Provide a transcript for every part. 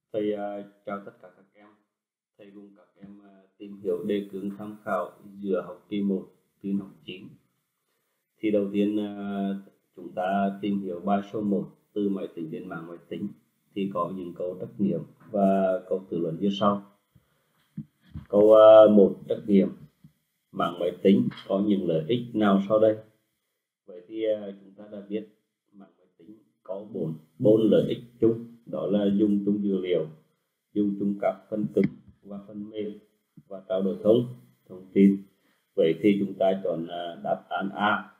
Thầy chào tất cả các em. Thầy cùng các em tìm hiểu đề cương tham khảo giữa học kỳ 1 tin học 9. Thì đầu tiên chúng ta tìm hiểu bài số 1 từ máy tính đến mạng máy tính. Thì có những câu trắc nghiệm và câu tự luận như sau. Câu 1 trắc nghiệm: mạng máy tính có những lợi ích nào sau đây? Vậy thì chúng ta đã biết mạng máy tính có bốn lợi ích chung, đó là dùng chung dữ liệu, dùng chung các phần cứng và phần mềm và trao đổi thông tin. Vậy thì chúng ta chọn đáp án A.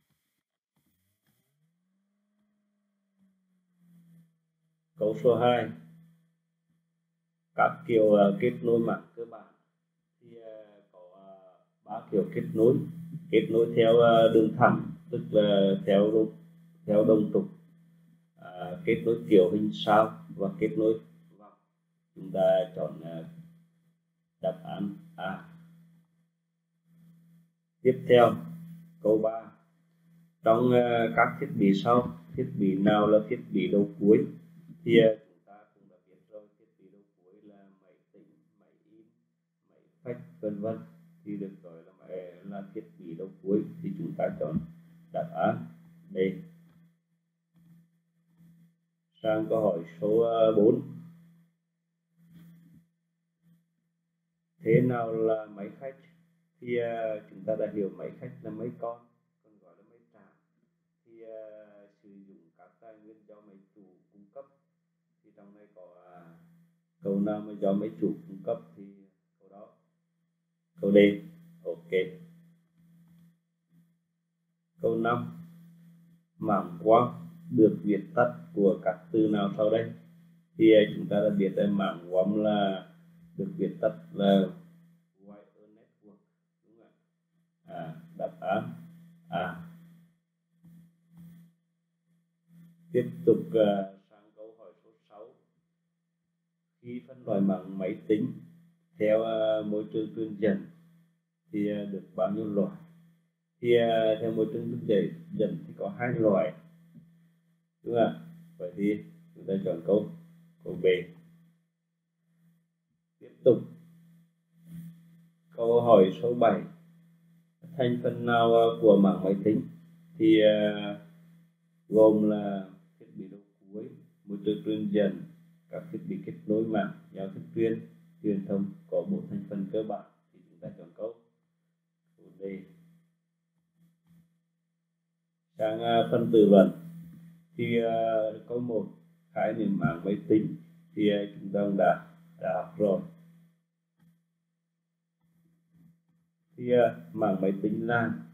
Câu số 2: các kiểu kết nối mạng cơ bản thì có 3 kiểu kết nối: kết nối theo đường thẳng, tức là theo đồng trục, kết nối kiểu hình sao và kết nối vòng. Chúng ta chọn đáp án A. Tiếp theo, câu 3: trong các thiết bị sau, thiết bị nào là thiết bị đầu cuối? Thì chúng ta cũng đã biết rồi, thiết bị đầu cuối là máy tính, máy in, máy fax, vân vân, thì được gọi là thiết bị đầu cuối. Thì chúng ta chọn đáp án B. Sang câu hỏi số 4: thế nào là máy khách? Thì chúng ta đã hiểu máy khách là máy con, còn gọi là máy trả. Thì sử dụng các tài nguyên do máy chủ cung cấp. Thì trong này có câu nào mà do máy chủ cung cấp thì câu đó, câu D. Ok. Câu 5: mạng quang được viết tắt của các từ nào sau đây? Thì chúng ta đã biết là mạng quang là được viết tắt là wire network, đúng không ạ? Đáp án A. Tiếp tục sang câu hỏi số 6: khi phân loại mạng máy tính theo môi trường truyền dẫn thì được bao nhiêu loại? Thì theo môi trường truyền dẫn thì có 2 loại, đúng không ạ? Vậy thì chúng ta chọn câu B. Tiếp tục, câu hỏi số 7: thành phần nào của mạng máy tính? Thì gồm là thiết bị đầu cuối, môi trường truyền dẫn, các thiết bị kết nối mạng, giao thức truyền thông, có 4 thành phần cơ bản. Thì chúng ta chọn câu D. Sang phần tự luận thì câu 1 khái niệm mạng máy tính thì chúng ta đã học rồi. Thì mạng máy tính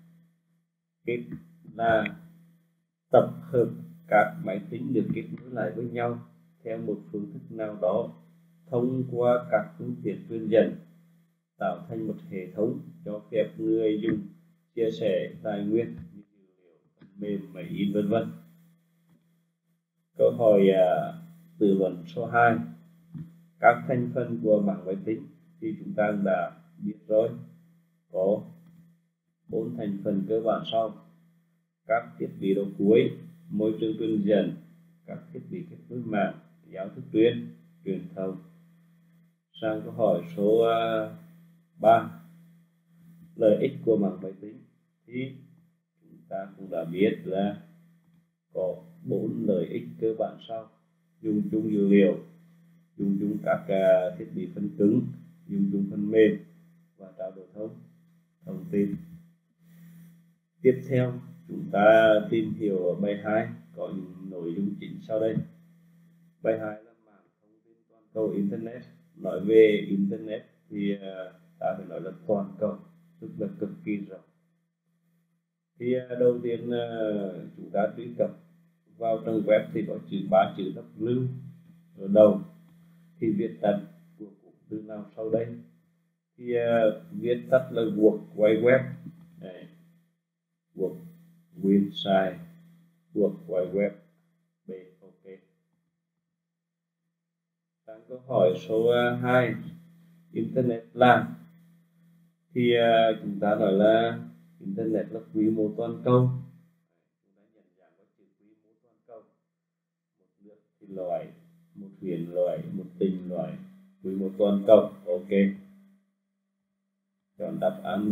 là tập hợp các máy tính được kết nối lại với nhau theo một phương thức nào đó thông qua các phương tiện truyền dẫn, tạo thành một hệ thống cho phép người dùng chia sẻ tài nguyên như dữ liệu, phần mềm, máy in, vân vân. Câu hỏi tự luận số 2: các thành phần của mạng máy tính thì chúng ta đã biết rồi, có 4 thành phần cơ bản sau: các thiết bị đầu cuối, môi trường truyền dẫn, các thiết bị kết nối mạng, giao thức truyền thông. Sang câu hỏi số 3: lợi ích của mạng máy tính thì chúng ta cũng đã biết là có 4 lợi ích cơ bản sau: dùng chung dữ liệu, dùng chung các thiết bị phần cứng, dùng chung phần mềm và trao đổi thông tin. Tiếp theo, chúng ta tìm hiểu bài 2 có những nội dung chính sau đây. Bài 2 là mạng thông tin toàn cầu Internet. Nói về Internet thì ta phải nói là toàn cầu, tức là cực kỳ rộng. Thì đầu tiên chúng ta truy cập vào trang web thì có 3 chữ W ở đầu. Thì viết tắt của cụm từ nào sau đây? Thì viết tắt là World Wide Web. World Website, World Wide Web. B. Ok. Sang câu hỏi số 2: Internet là? Thì chúng ta nói là Internet là quy mô toàn cầu. Chúng ta nhận dạng có chữ quy mô toàn cầu. Một nước thì loại, một huyện loại, một tỉnh loại, quy mô toàn cầu. Ok, chọn đáp án B.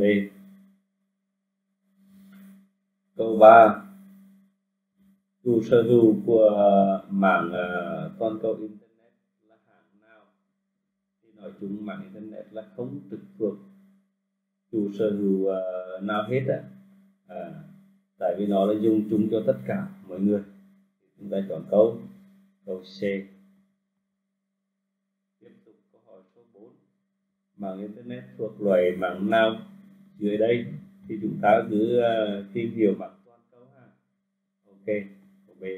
Câu 3, chủ sở hữu của mạng toàn cầu internet là hãng nào? Thì nói chung mạng internet là không trực thuộc chủ sở hữu nào hết tại vì nó là dùng chung cho tất cả mọi người. Chúng ta chọn câu C. Tiếp tục câu hỏi số 4, mạng internet thuộc loại mạng nào dưới đây? Thì chúng ta cứ tìm hiểu mạng toàn cầu ha. Ok, câu B.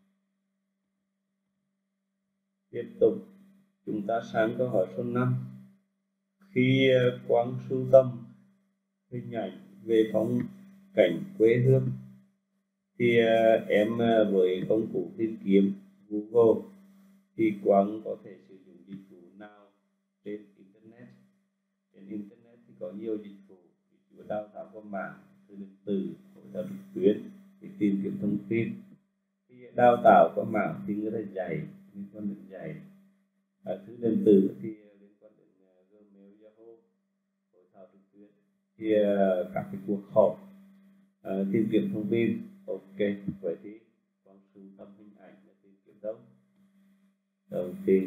Tiếp tục chúng ta sang câu hỏi số 5. Khi Quang sưu tầm hình ảnh về phong cảnh quê hương thì em với công cụ tìm kiếm Google thì Quang có thể sử dụng dịch vụ nào trên internet? Trên internet thì có nhiều dịch vụ đào tạo qua mạng, thư điện tử, hội thảo trực tuyến để tìm kiếm thông tin. Thì đào tạo qua mạng thì người ta dạy liên quan đến dạy, thư điện tử thì liên quan đến Gmail, Yahoo, hội thảo trực tuyến thì các cái cuộc họp, tìm kiếm thông tin. Ok, vậy thì Quang sưu tầm hình ảnh là tìm kiếm đâu? Đầu tiên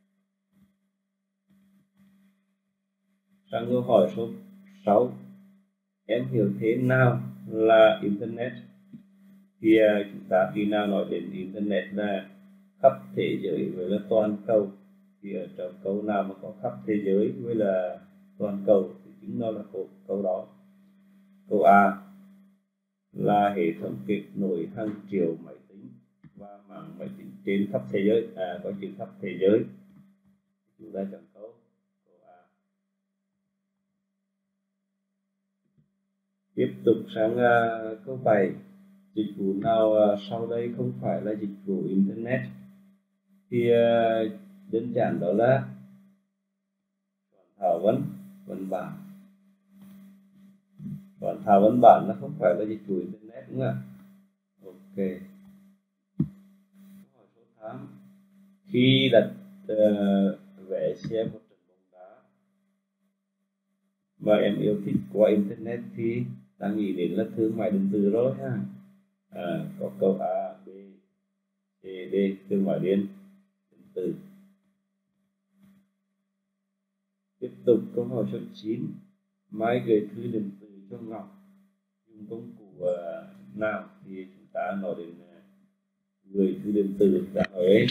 sang câu hỏi số 6, em hiểu thế nào là internet? Thì chúng ta khi nào nói đến internet là khắp thế giới với là toàn cầu, thì ở trong câu nào mà có khắp thế giới với là toàn cầu thì chính nó là câu đó. Câu A là hệ thống kết nối hàng triệu máy tính và mạng máy tính trên khắp thế giới, có chữ khắp thế giới. Chúng ta chọn câu A. Tiếp tục sang câu 7, dịch vụ nào sau đây không phải là dịch vụ internet? Thì đơn giản đó là soạn thảo văn bản. Soạn thảo văn bản nó không phải là dịch vụ internet đúng không ạ? Ok. Câu hỏi số 8, khi đặt vé xem một trận bóng đá mà em yêu thích qua internet thì ta nghĩ đến là thương mại điện tử rồi ha. Có câu A, B, C, D, thương mại điện tử. Tiếp tục câu hỏi số 9, Mai gửi thư điện tử cho Ngọc dùng công cụ nào? Thì chúng ta nói đến gửi thư điện tử, chúng ta nói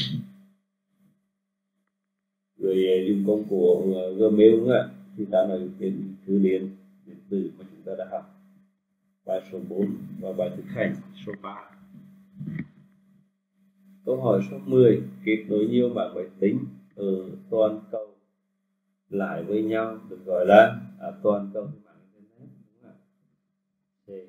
gửi dùng công cụ Gmail đúng không ạ? Thì ta nói đến thư điện tử mà chúng ta đã học. Bài số 4 và bài thực hành số 3. Câu hỏi số 10, kết nối nhiều mạng máy tính ở toàn cầu lại với nhau được gọi là toàn cầu mạng internet đúng không ạ?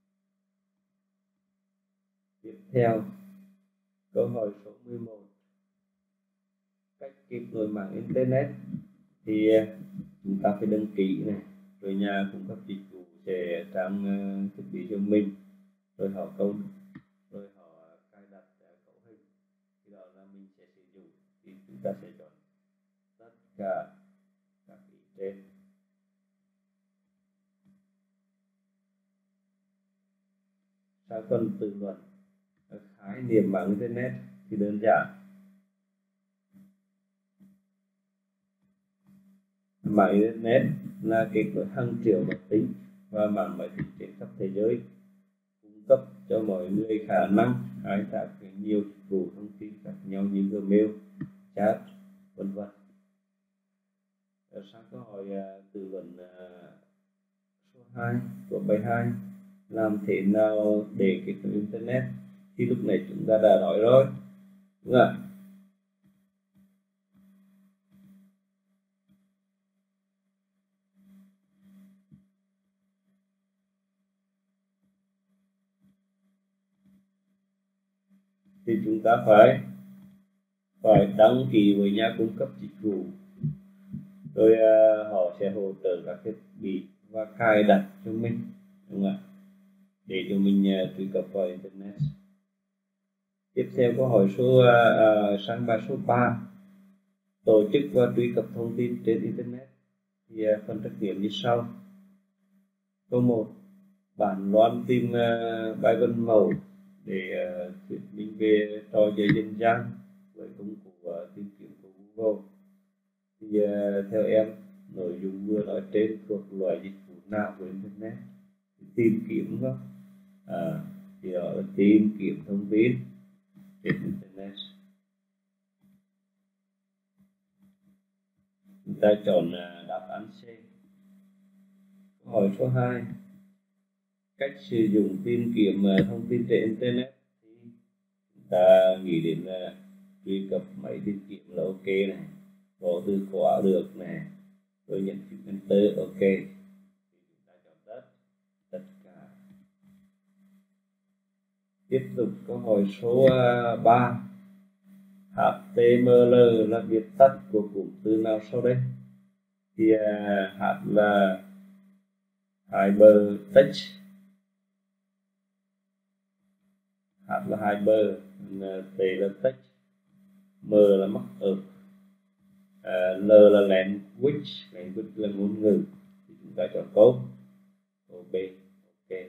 Tiếp theo câu hỏi số 11, cách kết nối mạng internet thì chúng ta phải đăng ký này, rồi nhà cung cấp dịch vụ sẽ trang thiết bị cho mình, rồi họ cài đặt cấu hình, thì đó là mình sẽ sử dụng. Thì chúng ta sẽ chọn tất cả các ý trên. Sang phần tự luận, khái niệm mạng internet thì đơn giản. Mạng internet là kết nối hàng triệu máy tính và mạng máy tính trên khắp thế giới, cung cấp cho mọi người khả năng khai thác nhiều dịch vụ thông tin khác nhau như Gmail, chat, vân vân. Sang câu hỏi tự luận số 2 của bài 2, làm thế nào để kết nối internet? Thì lúc này chúng ta đã nói rồi đúng không ạ? Thì chúng ta phải đăng ký với nhà cung cấp dịch vụ, rồi họ sẽ hỗ trợ các thiết bị và cài đặt cho mình, đúng không ạ, để cho mình truy cập vào internet. Tiếp theo câu hỏi sang bài số 3. Tổ chức và truy cập thông tin trên Internet. Thì phần trắc nghiệm như sau. Câu 1. Bạn loan tìm bài vân mẫu để thuyết minh về trò chơi dân gian với công cụ tìm kiếm của Google. Thì theo em, nội dung vừa nói trên thuộc loại dịch vụ nào của Internet? Tìm kiếm đó. Thì đó là tìm kiếm thông tin trên Internet. Chúng ta chọn đáp án C. Câu hỏi số 2. Cách sử dụng tìm kiếm thông tin trên Internet thì chúng ta nghĩ đến truy cập máy tìm kiếm là ok này, gõ từ khóa được này, rồi nhấn phím Enter ok. Thì chúng ta chọn tất cả. Tiếp tục câu hỏi số 3. HTML là viết tắt của cụm từ nào sau đây? Thì H là hypertext, H là hyper, T là text, M là markup, L là language là ngôn ngữ. Thì chúng ta chọn câu B. Ok.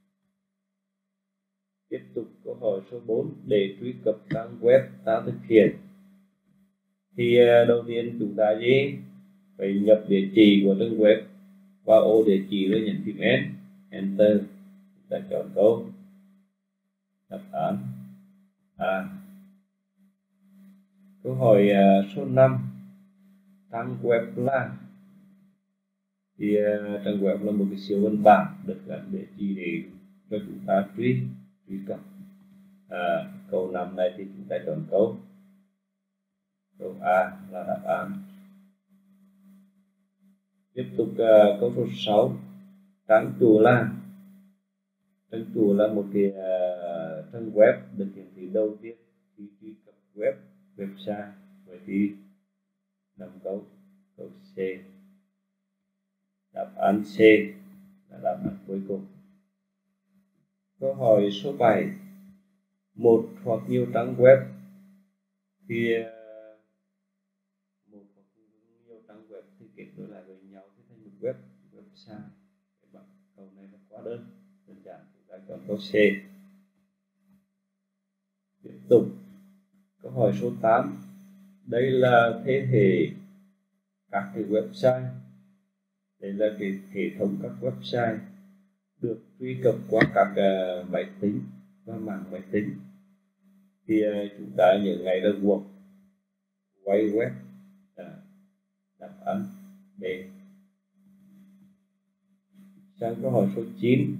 Tiếp tục câu hỏi số 4. Để truy cập trang web ta thực hiện thì đầu tiên chúng ta phải nhập địa chỉ của trang web vào ô địa chỉ rồi nhấn phím Enter. Chúng ta chọn câu đáp án A. Câu hỏi số 5. Trang web là thì trang web là một cái siêu văn bản được gắn địa chỉ để cho chúng ta truy cập. Câu 5 này thì chúng ta chọn câu A là đáp án. Tiếp tục câu số 6. Trang chủ là một cái trang web được hiển thị đầu tiên khi truy cập website. Vậy thì 5 câu C. Đáp án C là đáp án cuối cùng. Câu hỏi số 7. Một hoặc nhiều trang web thì một hoặc nhiều trang web thì kết nối lại với nhau thì thành một website. Câu này là quá đơn giản, chúng ta chọn câu C. Tiếp tục câu hỏi số 8. Đây là thế hệ các cái website. Đây là cái hệ thống các website được truy cập qua các máy tính và mạng máy tính. Thì chúng ta nhớ ngay là World Wide Web. Đáp án B. Sang câu hỏi số 9.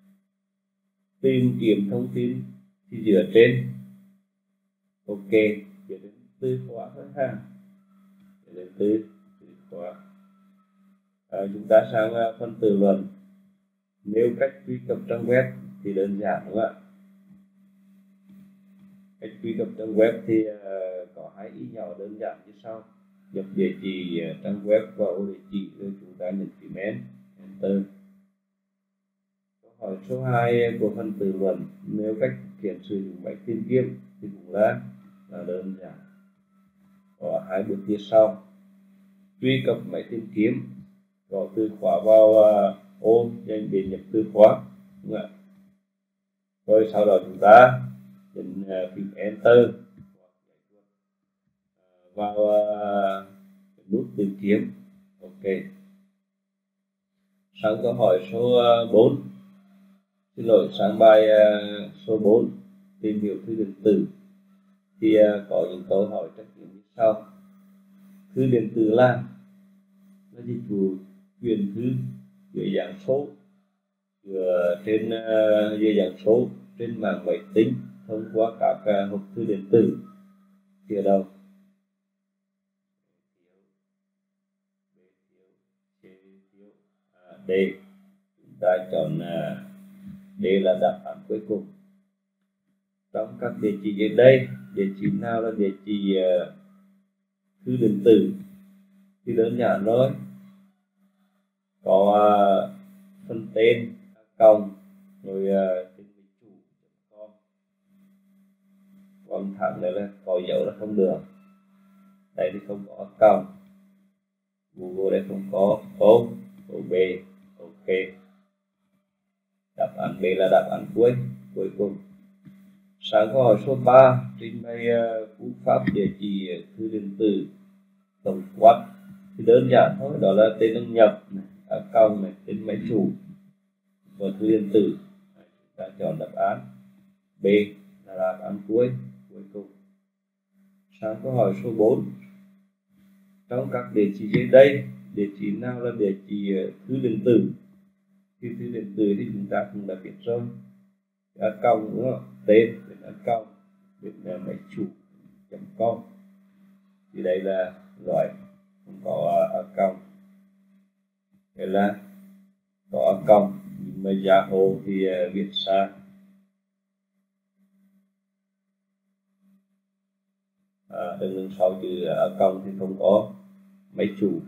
Tìm kiếm thông tin thì dựa trên ok, dựa đến từ khóa thôi ha, dựa đến từ khóa. Chúng ta sang phần từ luận. Nếu cách truy cập trang web thì đơn giản đúng không ạ? Cách truy cập trang web thì có hai ý nhỏ đơn giản như sau. Nhập địa chỉ trang web vào ô địa chỉ rồi chúng ta nhấn phím Enter. Câu hỏi số 2 của phần từ luận. Nếu cách thực hiện sử dụng máy tìm kiếm thì cũng là đơn giản. Có hai bước như sau. Truy cập máy tìm kiếm, gõ từ khóa vào ô dành để nhập từ khóa, đúng không ạ? Rồi sau đó chúng ta nhấn phím Enter vào nút tìm kiếm. Ok. Sang câu hỏi số 4. Xin lỗi, sang bài số 4. Tìm hiểu thư điện tử. Thì có những câu hỏi trắc nghiệm như sau. Thư điện tử là dịch vụ truyền thư dưới dạng số dưới dạng số trên mạng máy tính thông qua các hộp thư điện tử. Thì ở đâu? D. Chúng ta chọn D là đáp án cuối cùng. Trong các địa chỉ dưới đây, địa chỉ nào là địa chỉ thư điện tử? Thì đơn giản thôi, có phần tên cộng rồi tên chủ.com, còn thẳng này là có dấu là không được. Đây thì không có account. Google đây không có. ô B. Ok. Đáp án B là đáp án cuối cùng. Sang câu hỏi số 3, trình bày cú pháp địa chỉ thư điện tử tổng quát. Thì đơn giản thôi, đó là tên đăng nhập này, account này, tên máy chủ và thư điện tử. Chúng ta chọn đáp án B là đáp án cuối cùng. Sang câu hỏi số 4, trong các địa chỉ dưới đây, địa chỉ nào là địa chỉ thư điện tử? Thì thư điện tử thì chúng ta cũng đã biết rồi, account đúng không? Tên account, bên máy chủ .com. Thì đây là loại không có account. Đây là có account nhưng mà Yahoo thì viết sai. Đằng sau chữ account thì không có máy chủ.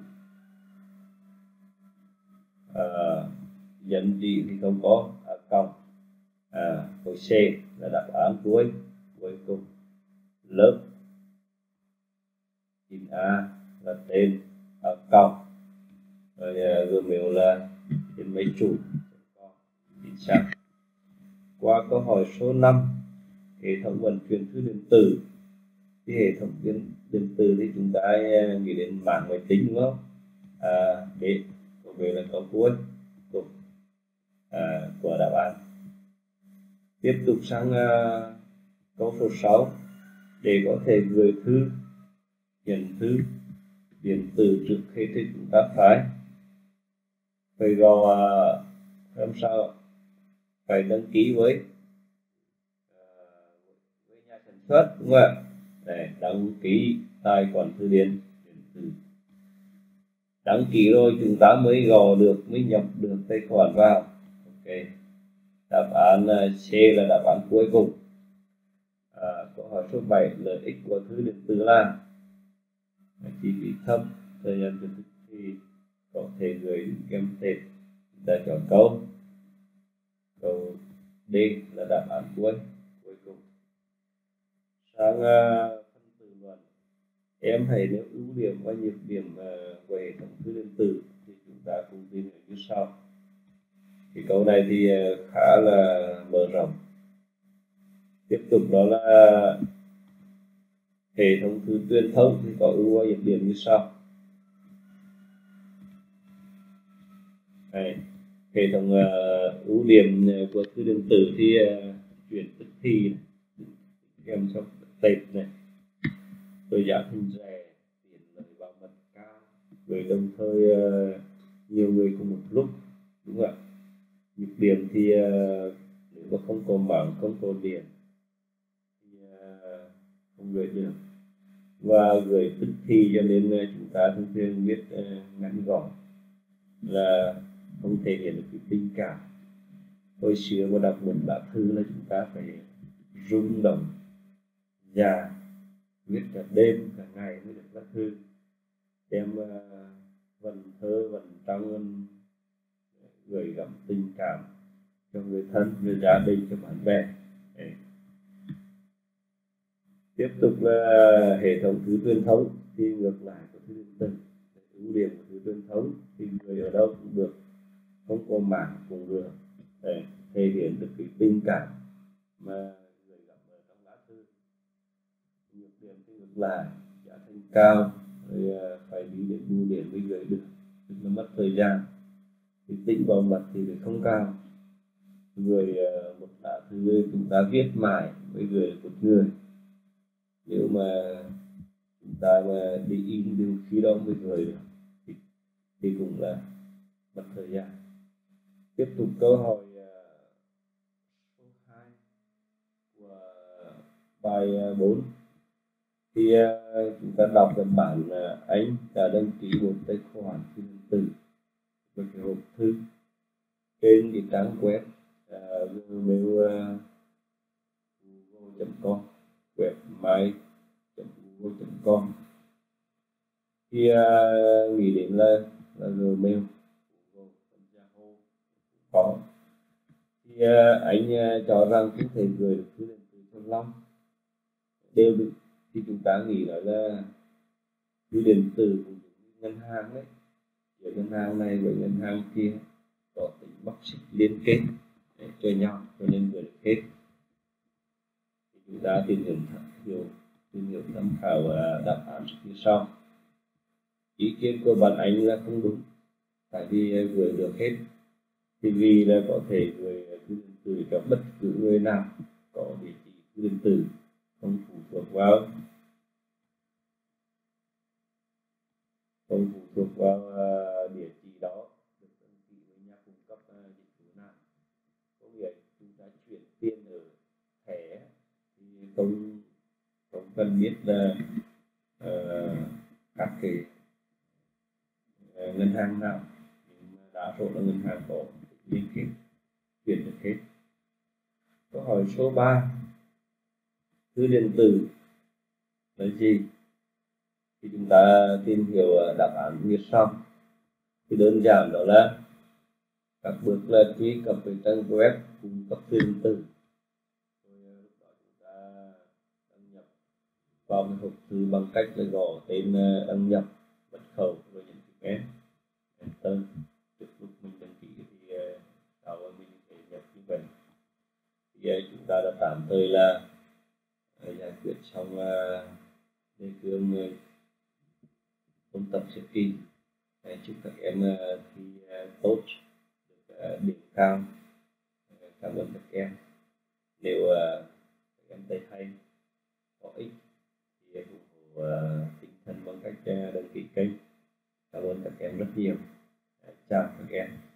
Dẫn chỉ thì không có account. Câu C là đáp án cuối cùng. Lớp 9A là tên account, rồi Gmail là tên máy chủ. Chính xác. Qua câu hỏi số 5, hệ thống vận chuyển thư điện tử. Thì hệ thống điện tử thì chúng ta nghĩ đến mạng máy tính đúng không? Để câu B là câu cuối cùng của đáp án. Tiếp tục sang câu số 6, để có thể gửi thư, nhận thư điện tử trước khi thì chúng ta phải gọi làm sao, phải đăng ký với nhà sản xuất đúng không ạ? Để đăng ký tài khoản thư điện tử. Đăng ký rồi chúng ta mới gò được, mới nhập được tài khoản vào. Ok. Đáp án C là đáp án cuối cùng. Câu hỏi số 7, lợi ích của thư điện tử là chi phí thấp, thời gian thực thì có thể gửi kèm tệp. Chúng ta chọn câu D là đáp án cuối cùng. Sang phân tử luận, em hãy nêu ưu điểm và nhược điểm của hệ thống thư điện tử thì chúng ta cùng tìm hiểu như sau. Thì câu này thì khá là mở rộng. Tiếp tục đó là hệ thống thư truyền thống thì có ưu và nhược điểm như sau. Hệ thống ưu điểm của thư điện tử thì chuyển tức thì kèm theo tệp này, rồi giá thành rẻ, tiện lợi bảo mật cao, với đồng thời nhiều người cùng một lúc, đúng không ạ? Nhược điểm thì nếu mà không có mạng, không có điện thì không gửi được, và gửi tức thì cho nên chúng ta thường thường viết ngắn gọn, là không thể hiện được cái tình cảm. Hồi xưa mà đọc một lá thư là chúng ta phải rung động dài, viết cả đêm cả ngày mới được lá thư, đem vần thơ vần trong gửi gắm tình cảm cho người thân, người gia đình, cho bạn bè. Tiếp tục là hệ thống thư truyền thống thì ngược lại của thư điện tử. Ưu điểm của thư truyền thống thì người ở đâu cũng được, không có mạng cũng được, để thể hiện được cái tình cảm mà người gặp ở trong lá thư. Nhược điểm thì ngược lại, giá thành cao, rồi phải đi đến bưu điện mới gửi được, tức là mất thời gian. Thì tính bảo mật thì không cao, người một lá thư chúng ta viết mãi mới gửi được một người, nếu mà chúng ta mà đi in điều khi đó mới gửi được thì cũng là mất thời gian. Tiếp tục câu hỏi số 2 của bài 4, thì chúng ta đọc về bản anh đã đăng ký một tài khoản thư điện tử với cái hộp thư trên cái trang web gmail.com, webmail.google.com. thì nghĩ đến là Gmail, Yahoo có, thì anh cho rằng không thể gửi được thư điện tử cho Long. đều được, thì chúng ta nghĩ là thư điện tử của ngân hàng đấy, giữa ngân hàng này với ngân hàng kia có tính mắc xích liên kết cho nhau, cho nên vừa được hết. Thì chúng ta tìm hiểu tham khảo đáp án như sau. Ý kiến của bạn anh là không đúng, tại vì gửi được hết thì vì là có thể gửi thư điện tử cho bất cứ người nào có địa chỉ thư điện tử, không phụ thuộc vào địa chỉ đó được đăng ký với nhà cung cấp dịch vụ nào. Có nghĩa chúng ta chuyển tiền ở thẻ thì không không cần biết là các cái ngân hàng nào, nhưng đa số là ngân hàng có liên kết chuyển được hết. Câu hỏi số 3, thư điện tử là gì? Thì chúng ta tìm hiểu đáp án như sau. Thì đơn giản đó là các bước là truy cập với trang web cung cấp thư điện tử, rồi lúc đó chúng ta đăng nhập vào cái hộp thư bằng cách là gõ tên đăng nhập, mật khẩu, rồi nhấn phím enter. Trước lúc mình đăng ký thì sau mình sẽ nhập như vậy. Thì chúng ta đã tạm thời là giải quyết xong đề cương ôn tập sẽ kỳ. Chúc các em thi tốt, được điểm cao. Cảm ơn các em. Nếu các em thấy hay, có ích thì ủng hộ tinh thần bằng cách đăng ký kênh. Cảm ơn các em rất nhiều. Chào các em.